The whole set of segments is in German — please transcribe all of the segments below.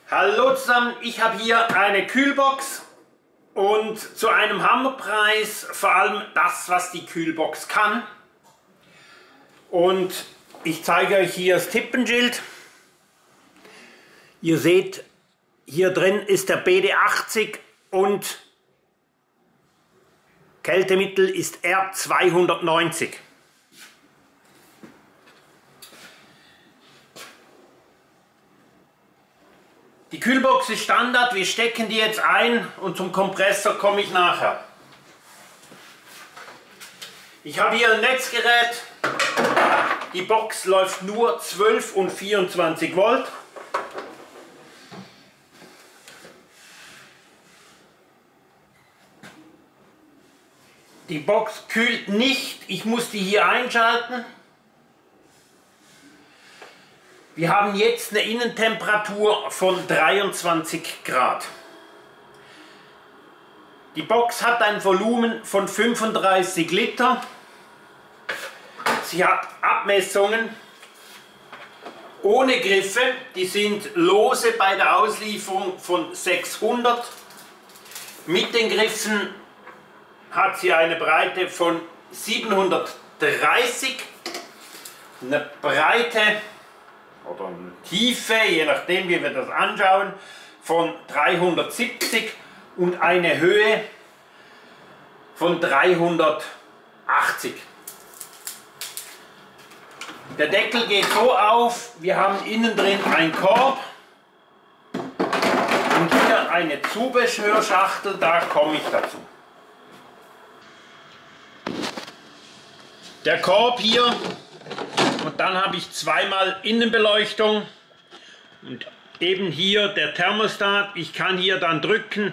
Hallo zusammen, ich habe hier eine Kühlbox und zu einem Hammerpreis, vor allem das, was die Kühlbox kann. Und ich zeige euch hier das Tippenschild. Ihr seht, hier drin ist der BD80 und Kältemittel ist R290. Die Kühlbox ist Standard, wir stecken die jetzt ein und zum Kompressor komme ich nachher. Ich habe hier ein Netzgerät, die Box läuft nur 12 und 24 Volt. Die Box kühlt nicht, ich muss die hier einschalten. Wir haben jetzt eine Innentemperatur von 23 Grad. Die Box hat ein Volumen von 35 Liter. Sie hat Abmessungen ohne Griffe, die sind lose bei der Auslieferung von 600. Mit den Griffen hat sie eine Breite von 730, eine Breite oder eine Tiefe, je nachdem wie wir das anschauen, von 370 und eine Höhe von 380. Der Deckel geht so auf, wir haben innen drin einen Korb und hier eine Zubehörschachtel, da komme ich dazu. Der Korb hier und dann habe ich zweimal Innenbeleuchtung und eben hier der Thermostat. Ich kann hier dann drücken,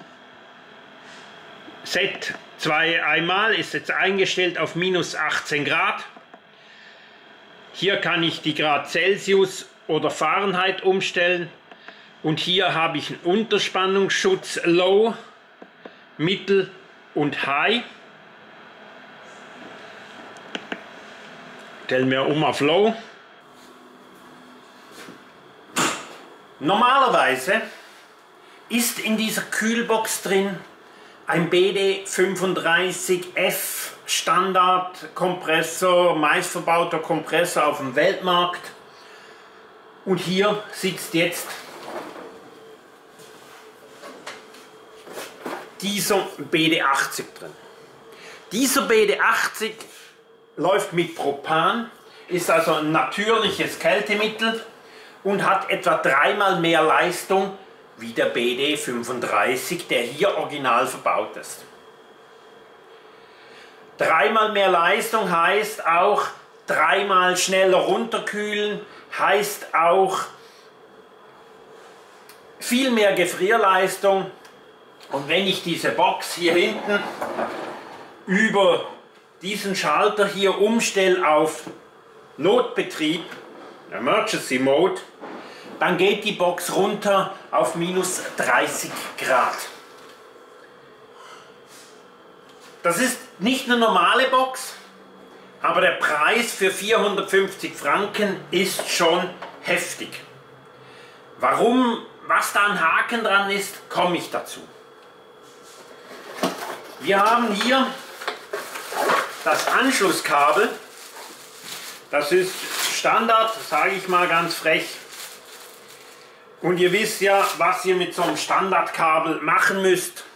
Set 2 einmal, ist jetzt eingestellt auf minus 18 Grad. Hier kann ich die Grad Celsius oder Fahrenheit umstellen und hier habe ich einen Unterspannungsschutz Low, Mittel und High. Stellen wir um auf Low. Normalerweise ist in dieser Kühlbox drin ein BD35F Standard-Kompressor, meistverbauter Kompressor auf dem Weltmarkt. Und hier sitzt jetzt dieser BD80 drin. Dieser BD80 läuft mit Propan, ist also ein natürliches Kältemittel und hat etwa dreimal mehr Leistung wie der BD35, der hier original verbaut ist. Dreimal mehr Leistung heißt auch dreimal schneller runterkühlen, heißt auch viel mehr Gefrierleistung. Und wenn ich diese Box hier hinten über diesen Schalter hier umstelle auf Notbetrieb, Emergency Mode, dann geht die Box runter auf minus 30 Grad. Das ist nicht eine normale Box, aber der Preis für 450 Franken ist schon heftig. Warum, was da ein Haken dran ist, komme ich dazu. Wir haben hier das Anschlusskabel, das ist Standard, sage ich mal ganz frech. Und ihr wisst ja, was ihr mit so einem Standardkabel machen müsst.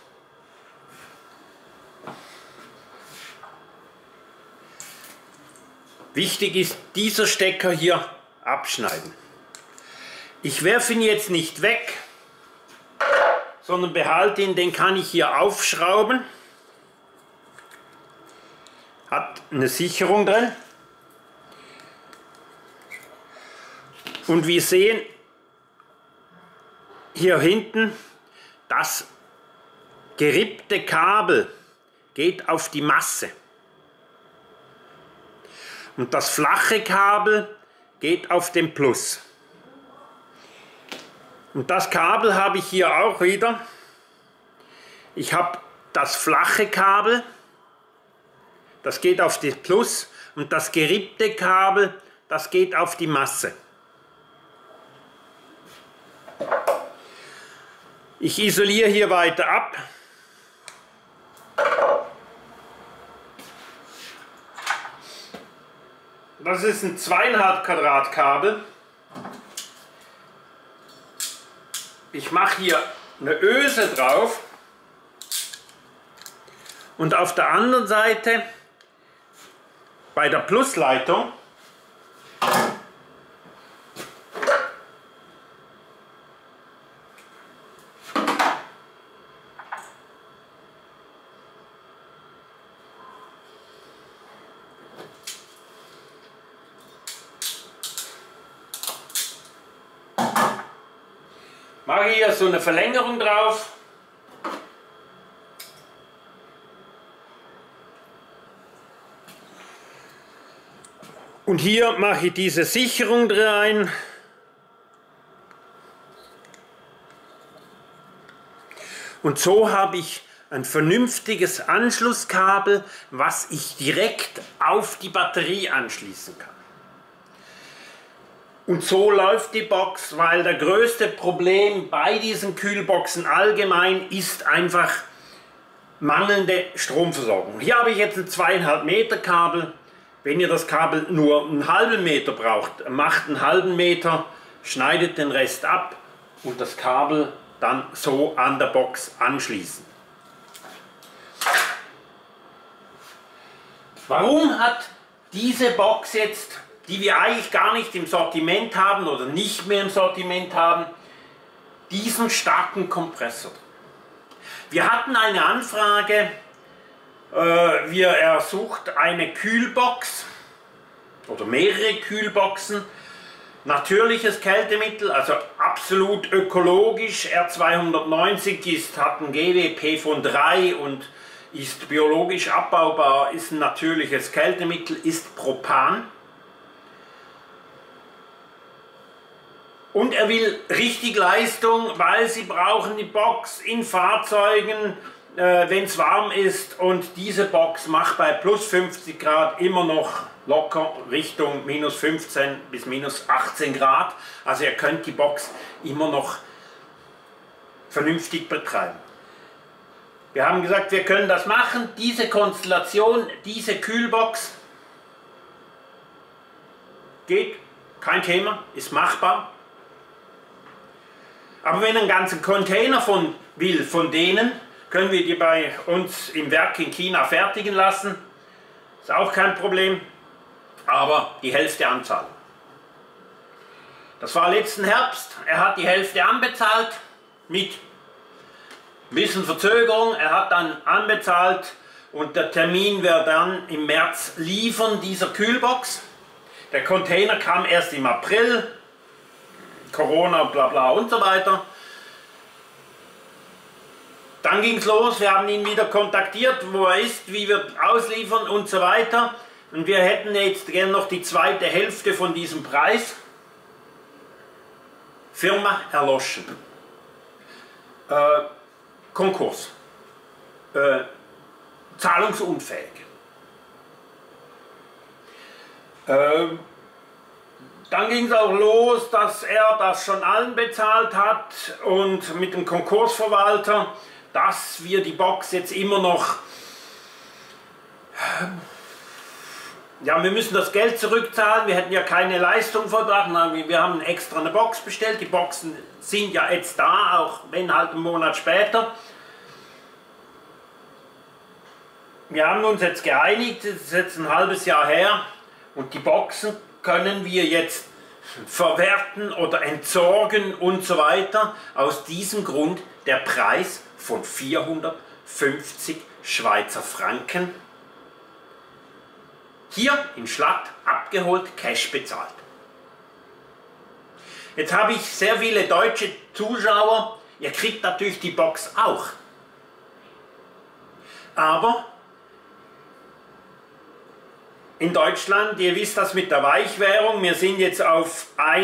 Wichtig ist, dieser Stecker hier abschneiden. Ich werfe ihn jetzt nicht weg, sondern behalte ihn, den kann ich hier aufschrauben. Hat eine Sicherung drin. Und wir sehen hier hinten, das gerippte Kabel geht auf die Masse. Und das flache Kabel geht auf den Plus. Und das Kabel habe ich hier auch wieder. Ich habe das flache Kabel, das geht auf die Plus, und das gerippte Kabel, das geht auf die Masse. Ich isoliere hier weiter ab. Das ist ein 2,5 Quadrat Kabel. Ich mache hier eine Öse drauf und auf der anderen Seite bei der Plusleitung mache hier so eine Verlängerung drauf. Und hier mache ich diese Sicherung rein. Und so habe ich ein vernünftiges Anschlusskabel, was ich direkt auf die Batterie anschließen kann. Und so läuft die Box, weil das größte Problem bei diesen Kühlboxen allgemein ist einfach mangelnde Stromversorgung. Hier habe ich jetzt ein 2,5 Meter Kabel. Wenn ihr das Kabel nur einen halben Meter braucht, macht einen halben Meter, schneidet den Rest ab und das Kabel dann so an der Box anschließen. Warum hat diese Box jetzt, die wir eigentlich gar nicht im Sortiment haben oder nicht mehr im Sortiment haben, diesen starken Kompressor? Wir hatten eine Anfrage, er sucht eine Kühlbox oder mehrere Kühlboxen, natürliches Kältemittel, also absolut ökologisch, R290 hat ein GWP von 3 und ist biologisch abbaubar, ist ein natürliches Kältemittel, ist Propan. Und er will richtig Leistung, weil sie brauchen die Box in Fahrzeugen, wenn es warm ist, und diese Box macht bei plus 50 Grad immer noch locker Richtung minus 15 bis minus 18 Grad. Also ihr könnt die Box immer noch vernünftig betreiben. Wir haben gesagt, wir können das machen, diese Konstellation, diese Kühlbox geht, kein Thema, ist machbar. Aber wenn ein ganzer Container will von denen, können wir die bei uns im Werk in China fertigen lassen. Ist auch kein Problem, aber die Hälfte Anzahl. Das war letzten Herbst, er hat die Hälfte anbezahlt, mit ein bisschen Verzögerung, er hat dann anbezahlt und der Termin wird dann im März liefern dieser Kühlbox. Der Container kam erst im April, Corona, bla bla und so weiter. Dann ging es los, wir haben ihn wieder kontaktiert, wo er ist, wie wir ausliefern und so weiter. Und wir hätten jetzt gerne noch die zweite Hälfte von diesem Preis. Firma erloschen. Konkurs. Zahlungsunfähig. Dann ging es auch los, dass er das schon allen bezahlt hat und mit dem Konkursverwalter, dass wir die Box jetzt immer noch, ja, wir müssen das Geld zurückzahlen, wir hätten ja keine Leistung verbracht, wir haben extra eine Box bestellt, die Boxen sind ja jetzt da, auch wenn halt einen Monat später. Wir haben uns jetzt geeinigt, das ist jetzt ein halbes Jahr her, und die Boxen können wir jetzt verwerten oder entsorgen und so weiter. Aus diesem Grund der Preis von 450 Schweizer Franken. Hier in Schlatt abgeholt, Cash bezahlt. Jetzt habe ich sehr viele deutsche Zuschauer. Ihr kriegt natürlich die Box auch. Aber in Deutschland, ihr wisst das mit der Weichwährung, wir sind jetzt auf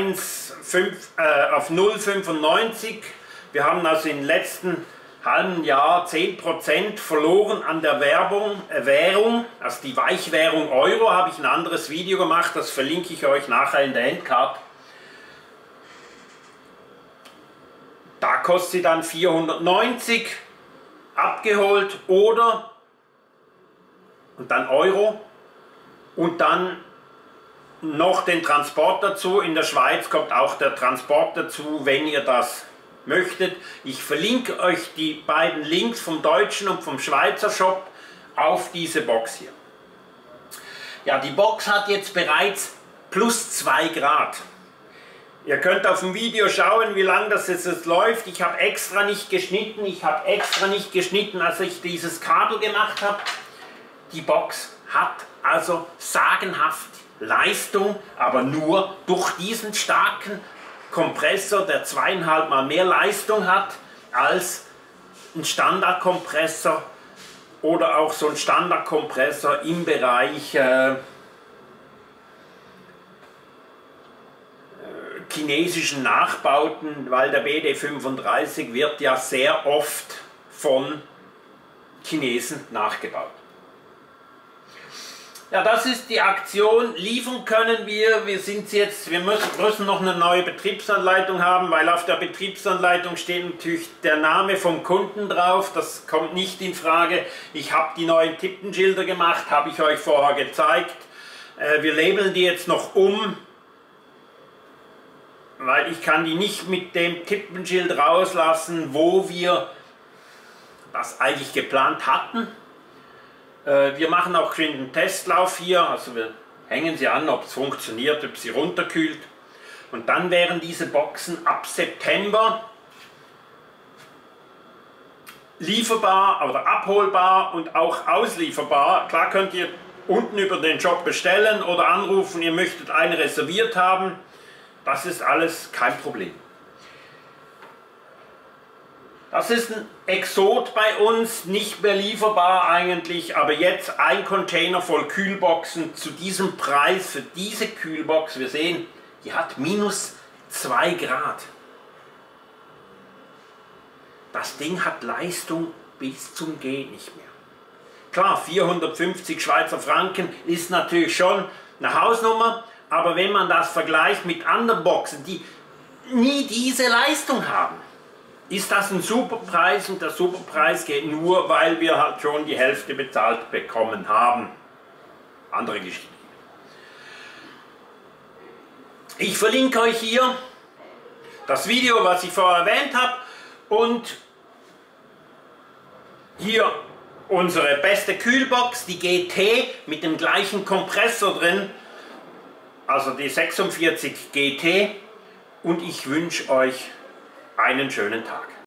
0,95. Wir haben also im letzten halben Jahr 10% verloren an der Währung, also die Weichwährung Euro, habe ich ein anderes Video gemacht, das verlinke ich euch nachher in der Endcard. Da kostet sie dann 490 abgeholt oder und dann Euro und dann noch den Transport dazu. In der Schweiz kommt auch der Transport dazu, wenn ihr das möchtet. Ich verlinke euch die beiden Links vom deutschen und vom Schweizer Shop auf diese Box hier. Ja, die Box hat jetzt bereits plus 2 Grad. Ihr könnt auf dem Video schauen, wie lange das jetzt läuft. Ich habe extra nicht geschnitten. Als ich dieses Kabel gemacht habe. Die Box hat also sagenhaft Leistung, aber nur durch diesen starken Kompressor, der 2,5 Mal mehr Leistung hat als ein Standardkompressor oder auch so ein Standardkompressor im Bereich chinesischen Nachbauten, weil der BD35 wird ja sehr oft von Chinesen nachgebaut. Ja, das ist die Aktion. Liefern können wir. Wir müssen noch eine neue Betriebsanleitung haben, weil auf der Betriebsanleitung steht natürlich der Name vom Kunden drauf. Das kommt nicht in Frage. Ich habe die neuen Tippenschilder gemacht, habe ich euch vorher gezeigt. Wir labeln die jetzt noch um, weil ich kann die nicht mit dem Tippenschild rauslassen, wo wir das eigentlich geplant hatten. Wir machen auch einen Testlauf hier, also wir hängen sie an, ob es funktioniert, ob sie runterkühlt. Und dann wären diese Boxen ab September lieferbar oder abholbar und auch auslieferbar. Klar könnt ihr unten über den Shop bestellen oder anrufen, ihr möchtet eine reserviert haben. Das ist alles kein Problem. Das ist ein Exot bei uns, nicht mehr lieferbar eigentlich, aber jetzt ein Container voll Kühlboxen zu diesem Preis für diese Kühlbox. Wir sehen, die hat minus 2 Grad. Das Ding hat Leistung bis zum Geht nicht mehr. Klar, 450 Schweizer Franken ist natürlich schon eine Hausnummer, aber wenn man das vergleicht mit anderen Boxen, die nie diese Leistung haben, ist das ein super Preis, und der Superpreis geht nur, weil wir halt schon die Hälfte bezahlt bekommen haben. Andere Geschichte. Ich verlinke euch hier das Video, was ich vorher erwähnt habe, und hier unsere beste Kühlbox, die GT mit dem gleichen Kompressor drin, also die 46 GT, und ich wünsche euch einen schönen Tag.